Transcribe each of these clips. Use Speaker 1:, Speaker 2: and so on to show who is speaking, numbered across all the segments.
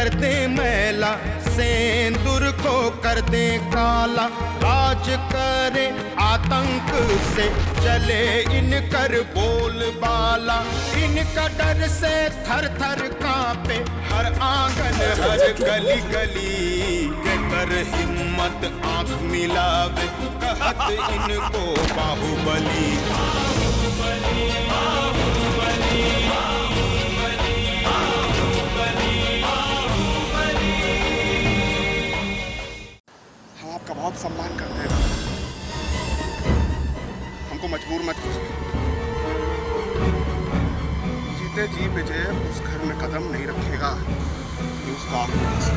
Speaker 1: कर दे मैला, सेंदूर को कर दे काला। राज करे आतंक से चले इनकर बोलबाला। इनका डर से थर थर कांपे हर आंगन हर गली गली। के कर हिम्मत आंख मिलावे कहत इनको बाहुबली। बाहुबली बाहुबली बाहुबली बाहुबली बाहुबली।
Speaker 2: हम आपका बहुत सम्मान करते हैं, हमको मजबूर मत कीजिए। जीते जी विजय उस घर में कदम नहीं रखेगा, उसका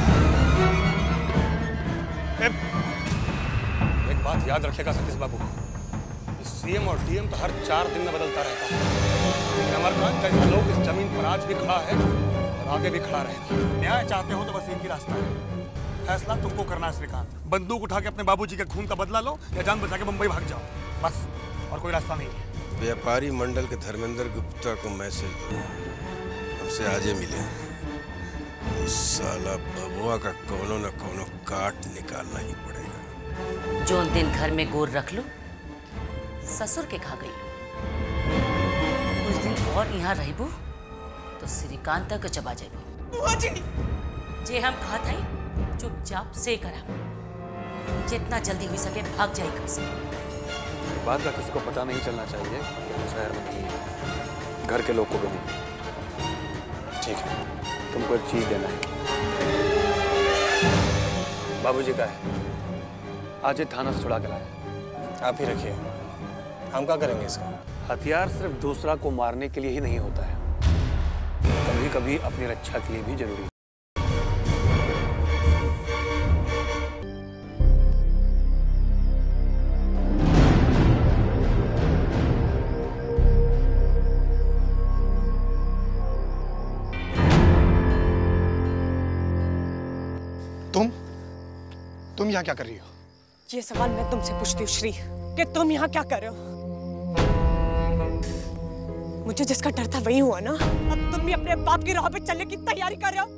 Speaker 3: एक बात याद रखेगा सतीश बाबू, सीएम और डीएम तो हर 4 दिन में बदलता रहता है। अमरकांत जैसा लोग इस जमीन पर आज भी खड़ा है और आगे भी खड़ा रहेगा। न्याय चाहते हो तो बस एक ही रास्ता है, फैसला तुमको करना है श्रीकांत। बंदूक उठा के अपने बाबूजी के खून का बदला लो या जान बचा के मुंबई भाग जाओ, बस और कोई रास्ता नहीं है।
Speaker 4: व्यापारी मंडल के धर्मेंद्र गुप्ता को मैसेज दो, हमसे आज मिले। इस साला बबुआ का कोनो न कोनो काट निकालना ही पड़ेगा।
Speaker 5: जो दिन घर में गोर रख लो, ससुर के खा गई। कुछ दिन और यहाँ रहबो तो श्रीकांत तक चबा जाबो। जे हम कहत हई चुपचाप से करा, जितना जल्दी हो सके भाग जाए घर से।
Speaker 3: बात का किसी को पता नहीं चलना चाहिए कि हम शहर में नहीं है, घर के लोग को भी नहीं। ठीक है, तुमको एक चीज देना है। बाबूजी का है, आज ये थाना से छुड़ा के लाया।
Speaker 6: आप ही रखिए, हम क्या करेंगे इसका?
Speaker 3: हथियार सिर्फ दूसरा को मारने के लिए ही नहीं होता है, कभी कभी अपनी रक्षा के लिए भी जरूरी है।
Speaker 2: तुम यहाँ क्या कर रही हो?
Speaker 7: ये सवाल मैं तुमसे पूछती हूँ श्री, कि तुम यहाँ क्या कर रहे हो? मुझे जिसका डर था वही हुआ ना। अब तुम भी अपने बाप की राह पे चलने की तैयारी कर रहे हो।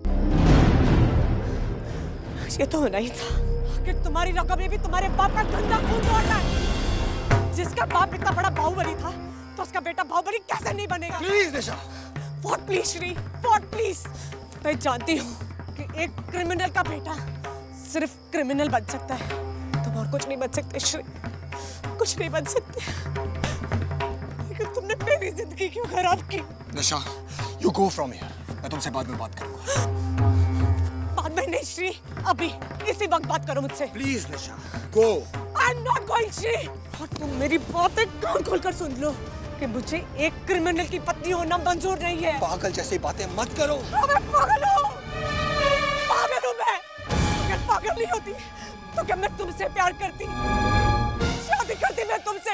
Speaker 7: ये तो होना ही था कि तुम्हारी रकम में भी तुम्हारे बाप का गंदा खून दौड़ना है। जिसका बाप इतना बड़ा बाहुबली था तो उसका बेटा बाहुबली कैसे नहीं बनेगा?
Speaker 2: Please Nisha.
Speaker 7: What please Shri, what please? मैं जानती हूँ कि एक क्रिमिनल का बेटा सिर्फ क्रिमिनल बन सकता है, तुम और कुछ नहीं बन सकते श्री, कुछ नहीं बन सकते। लेकिन तुमने मेरी जिंदगी क्यों खराब की?
Speaker 2: निशा, you go from here. मैं तुमसे बाद में बात करूंगा।
Speaker 7: बाद में नहीं श्री, अभी इसी वक्त बात करो मुझसे।
Speaker 2: Please Nisha, go.
Speaker 7: I'm not going Shri. और तुम मेरी बातें कान खोलकर सुन लो कि मुझे एक क्रिमिनल की पत्नी होना मंजूर नहीं है।
Speaker 2: पागल जैसी बातें मत करो।
Speaker 7: मैं पागल हूँ, पागल हूँ मैं। अगर पागल नहीं होती तो क्या मैं तुमसे प्यार करती, शादी करती मैं तुमसे?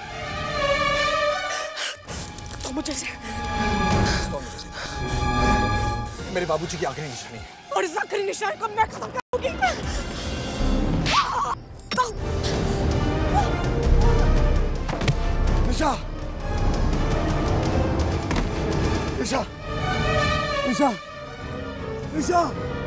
Speaker 7: तो मुझे से
Speaker 2: मेरे बाबूजी की आखिरी निशानी है,
Speaker 7: और इस आखिरी निशानी को मैं खत्म करूंगी।
Speaker 2: निशा, निशा, निशा, निशा।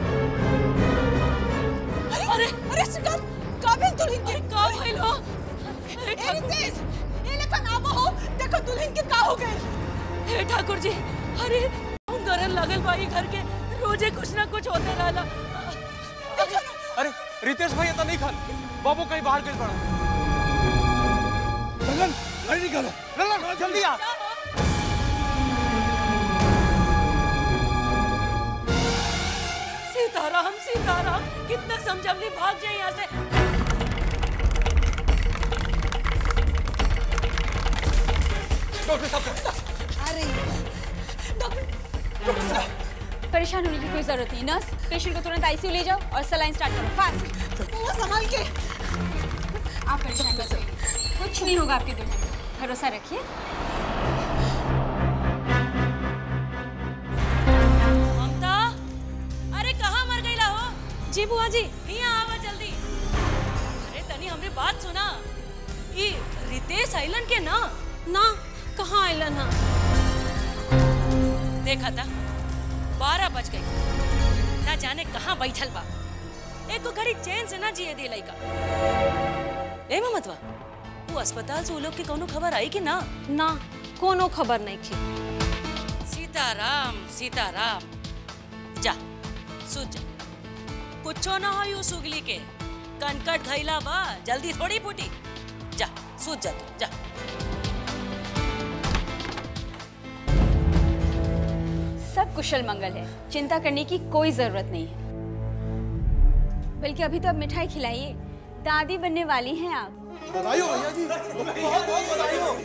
Speaker 7: अरे अरे श्रीकांत, काबिल दुल्हन के का भइल हो? अरे तेज, ये लेखा ना हो, देखो दुल्हन के का हो गए।
Speaker 5: हे ठाकुर जी, अरे हम गरन लगल भाई घर के रोजे कुछ ना कुछ होते रहला।
Speaker 3: अरे रितेश भाई इतना नहीं खान, बाबू कहीं बाहर गए पड़ा।
Speaker 2: ललन, गाड़ी निकालो।
Speaker 3: ललन जल्दी आ।
Speaker 5: सीताराम सीताराम, कितना समझवनी, भाग जाए यहाँ से।
Speaker 3: डॉक्टर साहब,
Speaker 7: अरे
Speaker 8: डॉक्टर साहब, परेशान होने की कोई जरूरत नहीं। नर्स, पेशेंट को तुरंत आईसीयू ले जाओ और सलाइन स्टार्ट करो, फास्ट।
Speaker 7: वो संभाल के।
Speaker 8: आप परेशान मत होइए, कुछ नहीं होगा आपके दुल्हन को, भरोसा रखिए।
Speaker 5: ममता, अरे कहाँ मर गई ला हो? जी बुआ जी, यहाँ आवा जल्दी। अरे तनी हमरे बात सुना, ये रितेश आइलन के ना? ना, कहाँ आइलन हा? देखा था 12 बज गई ना, जाने कहाँ बैठल बा। एको घड़ी चैन से ना जिए दे लइका। ए ममतवा, वो अस्पताल से वो लोग के कोनो खबर आई कि ना?
Speaker 7: ना, कोनो खबर नहीं थी।
Speaker 5: सीताराम सीताराम, जा सूझ जा। कुछो ना हो यू सुगली के, कनकट घैला बा, जल्दी थोड़ी फूटी। जा सूझ जा तू, जा।
Speaker 8: सब कुशल मंगल है, चिंता करने की कोई जरूरत नहीं है। बल्कि अभी तो अब मिठाई खिलाइए, दादी बनने वाली हैं आप।
Speaker 2: बधाई हो भैया जी, बहुत बहुत बधाई हो।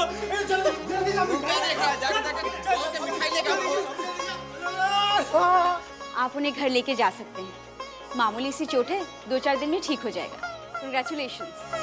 Speaker 8: आप उन्हें घर लेके जा सकते हैं। मामूली सी चोट है, 2-4 दिन में ठीक हो जाएगा। कंग्रेचुलेशंस।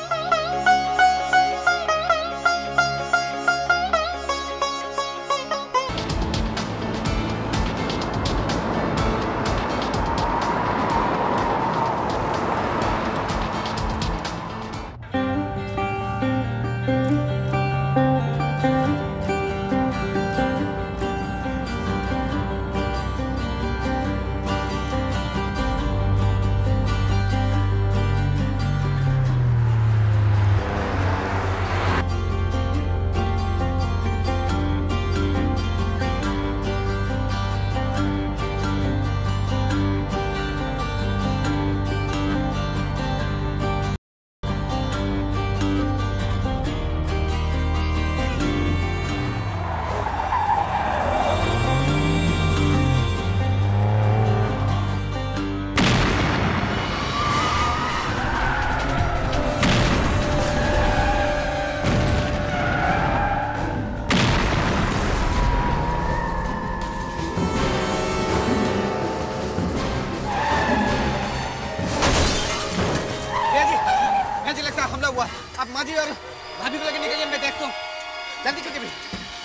Speaker 9: आप माँ जी और भाभी को लेकर निकलिए, मैं देखता हूँ। जल्दी कीजिए भी।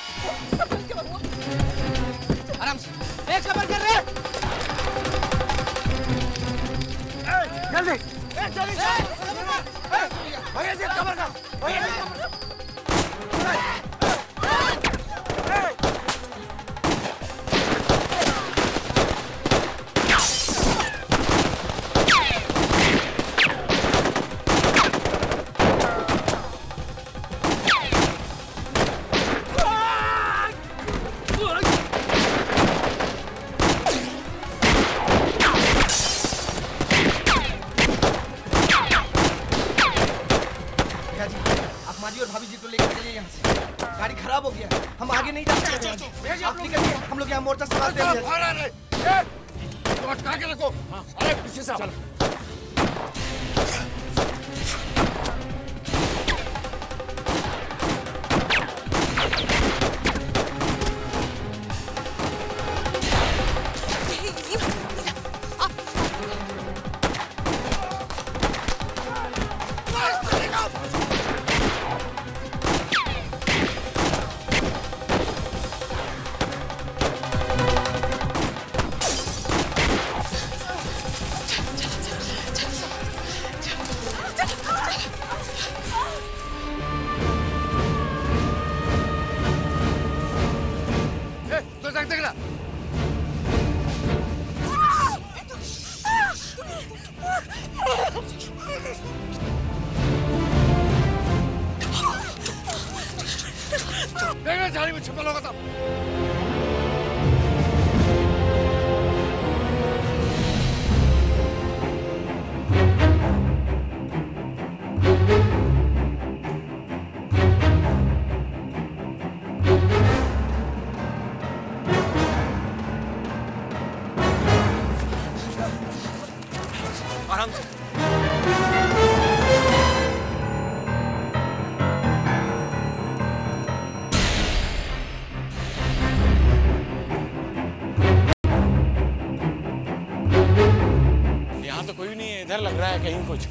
Speaker 9: आराम से। एक खबर कर रहे हैं। जल्दी। जल्दी। भैया जी खबर कर। भैया जी। गाड़ी खराब हो गया, हम आगे नहीं जा सकते। आप निकलिए, हम लोग यहाँ मोर्चा संभालते हैं।
Speaker 2: कहाँ के रखो? अरे पीछे से चलो। झाड़ी में छिपा होगा था।
Speaker 3: आराम से। यहाँ तो कोई नहीं है, इधर लग रहा है कहीं कुछ।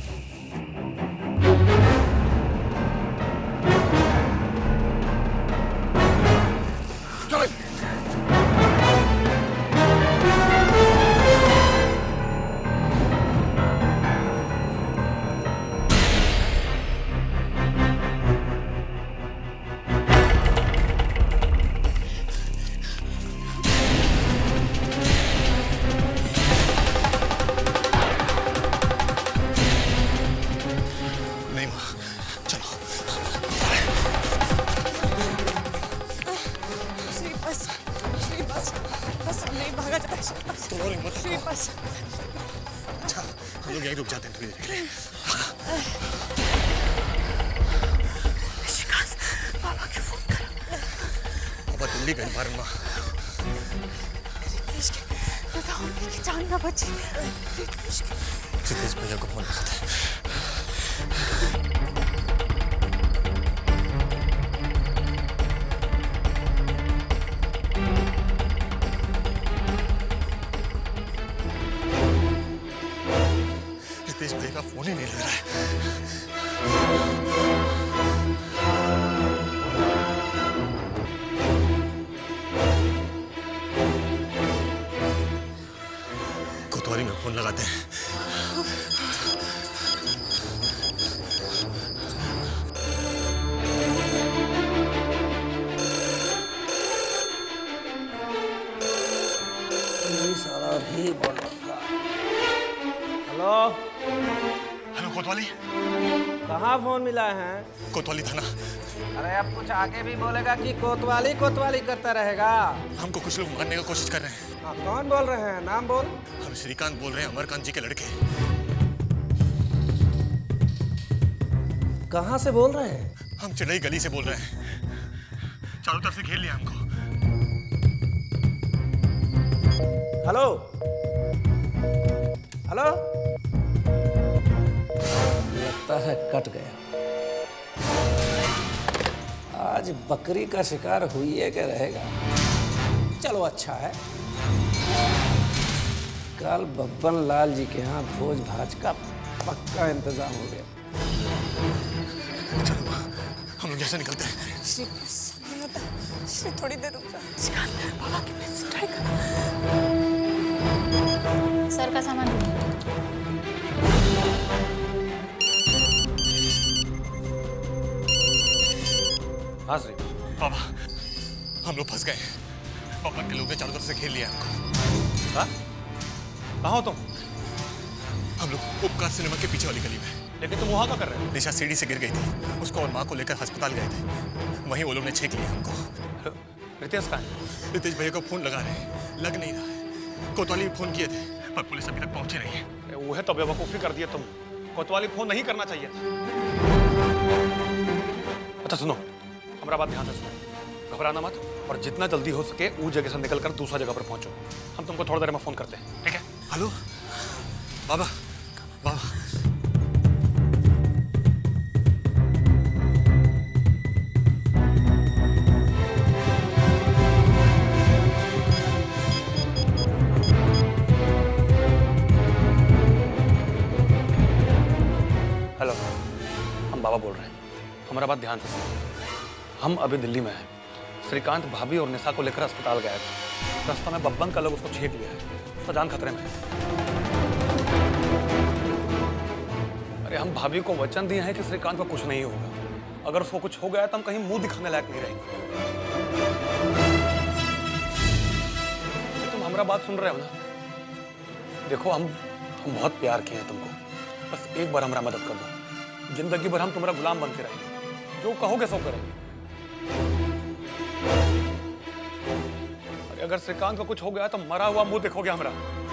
Speaker 7: मेरे पास।
Speaker 3: अच्छा, हम लोग यहीं रुक जाते हैं थोड़ी देर के लिए।
Speaker 7: पापा के फोन करो।
Speaker 3: पापा दिल्ली गए बाहर माँ।
Speaker 7: रितेश के बताओ उनकी जान ना बची।
Speaker 3: रितेश भैया को फोन लगाते हैं। रितेश भैया का फोन ही नहीं लग रहा है। कोतवाली में फोन लगाते हैं।
Speaker 10: सारा भी बोल रहा। हेलो
Speaker 3: हेलो कोतवाली।
Speaker 10: कहाँ फोन मिला है?
Speaker 3: कोतवाली थाना।
Speaker 10: अरे अब कुछ आगे भी बोलेगा कि कोतवाली कोतवाली करता रहेगा?
Speaker 3: हमको कुछ लोग मारने का कोशिश कर रहे हैं।
Speaker 10: हाँ, कौन बोल रहे हैं? नाम बोल।
Speaker 3: हम श्रीकांत बोल रहे हैं, अमरकांत जी के लड़के।
Speaker 10: कहाँ से बोल रहे हैं?
Speaker 3: हम चढ़ई गली से बोल रहे हैं। चारों तरफ से घेर लिया हमको।
Speaker 10: हेलो हेलो, लगता है कट गया। आज बकरी का शिकार हुई है क्या रहेगा? चलो अच्छा है, कल बब्बन लाल जी के यहाँ भोज भाज का पक्का इंतजाम हो गया।
Speaker 3: चलो हम लोग जैसे निकलते हैं।
Speaker 7: थोड़ी देर रुक जा। पापा के पास ट्राई कर।
Speaker 8: सर का सामान दीजिए।
Speaker 6: हाँ श्री।
Speaker 3: पापा हम लोग फंस गए हैं। पापा के लोग ने चारों तरफ से घेर लिया हमको।
Speaker 6: हाँ? कहाँ हो तुम?
Speaker 3: हम लोग उपकार सिनेमा के पीछे वाली गली में।
Speaker 6: लेकिन तुम वहाँ क्या कर रहे हो?
Speaker 3: निशा सीढ़ी से गिर गई थी, उसको और माँ को लेकर अस्पताल गए थे। वहीं वो लोग ने छेक लिया हमको।
Speaker 6: रितेश कहाँ है?
Speaker 3: रितेश भैया को फोन लगा रहे हैं, लग नहीं रहा है। कोतवाली भी फोन किए थे पर पुलिस अभी तक पहुंची नहीं है।
Speaker 6: वो है तो बेवकूफ़ी कर दिया तुम। कोतवाली फोन नहीं करना चाहिए था। अच्छा सुनो, हमारा बात ध्यान से सुनो, घबराना मत और जितना जल्दी हो सके उस जगह से निकलकर दूसरा जगह पर पहुंचो। हम तुमको थोड़ी देर में फोन करते हैं, ठीक है?
Speaker 3: हेलो बाबा, बाबा
Speaker 6: हेलो, हम बाबा बोल रहे हैं। हमारा बात ध्यान से सुनो, हम अभी दिल्ली में हैं। श्रीकांत भाभी और निशा को लेकर अस्पताल गया था। रास्ता में बब्बन का लोग उसको छेक लिया है, उसका जान खतरे में है। अरे हम भाभी को वचन दिए हैं कि श्रीकांत को कुछ नहीं होगा। अगर उसको कुछ हो गया तो हम कहीं मुंह दिखाने लायक नहीं रहेंगे। तुम हमारा बात सुन रहे हो ना? देखो हम बहुत प्यार किए हैं तुमको, बस एक बार हमारा मदद कर दो। जिंदगी भर हम तुम्हारा गुलाम बनते रहेंगे, जो कहोगे सो करेंगे। अरे अगर श्रीकांत को कुछ हो गया तो मरा हुआ मुंह देखोगे हमारा।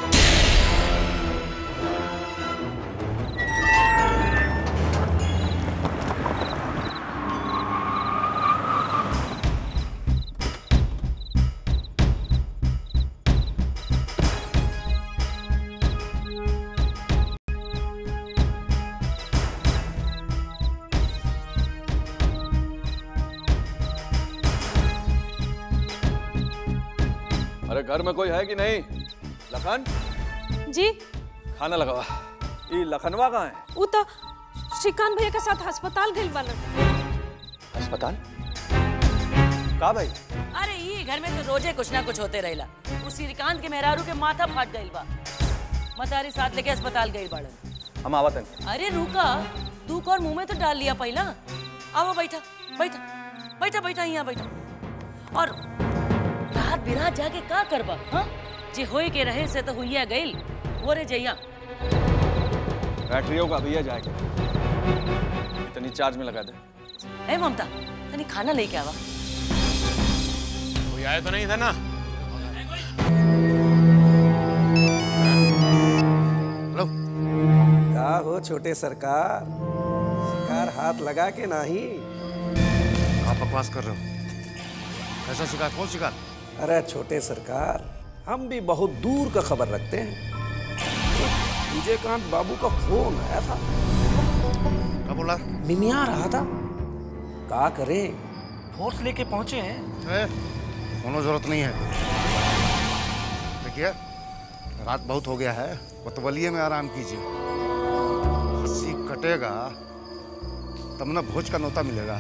Speaker 11: अरे घर में कोई है कि नहीं? लखन
Speaker 7: जी
Speaker 11: खाना लगावा। ये लखनवा कहाँ है?
Speaker 7: वो तो श्रीकांत भैया के साथ अस्पताल गई वाला।
Speaker 11: अस्पताल का भाई?
Speaker 5: अरे ये घर में तो रोजे कुछ ना कुछ होते रहेला। उस श्रीकांत के मेहरारू के माथा फाट गई बा, मतारी साथ लेके अस्पताल गई बाड़न।
Speaker 11: हम आवत हैं।
Speaker 5: अरे रुका, तू कौन मुंह में तो डाल लिया पहला। आओ बैठा बैठा बैठा बैठा यहाँ बैठा। और रात बिरात जाके का करबा? हाँ जे होए के रहे से तो हुईया गईल ओरे जइया।
Speaker 11: बैटरियों का भैया जाएगा, इतनी चार्ज में लगा दे।
Speaker 5: ए ममता तनी खाना लेके आवा।
Speaker 6: कोई आया तो नहीं था ना?
Speaker 10: छोटे सरकार, शिकार हाथ लगा के नहीं।
Speaker 12: आप बकवास कर रहे हो? ऐसा शिकार? कौन शिकार?
Speaker 10: अरे छोटे सरकार, हम भी बहुत दूर का खबर रखते हैं। विजयकांत बाबू का फोन आया था।
Speaker 12: क्या बोला?
Speaker 10: मिमिया रहा था। क्या करें,
Speaker 13: फोर्स लेके पहुंचे हैं।
Speaker 12: कोनो जरूरत नहीं है। देखिए, रात बहुत हो गया है, कोतवालिये में आराम कीजिए। हंसी कटेगा तब ना भोज का नौता मिलेगा।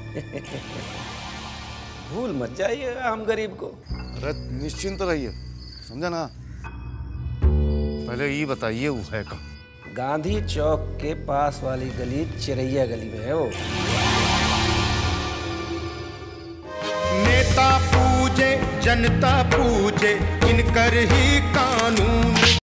Speaker 10: भूल मत जाइएगा हम गरीब को।
Speaker 12: अरे निश्चिंत रहिए, समझा ना। पहले ये बताइए वो है कहाँ?
Speaker 10: गांधी चौक के पास वाली गली चिरैया गली में है वो।
Speaker 1: नेता पूजे जनता पूजे, इनकर ही कानून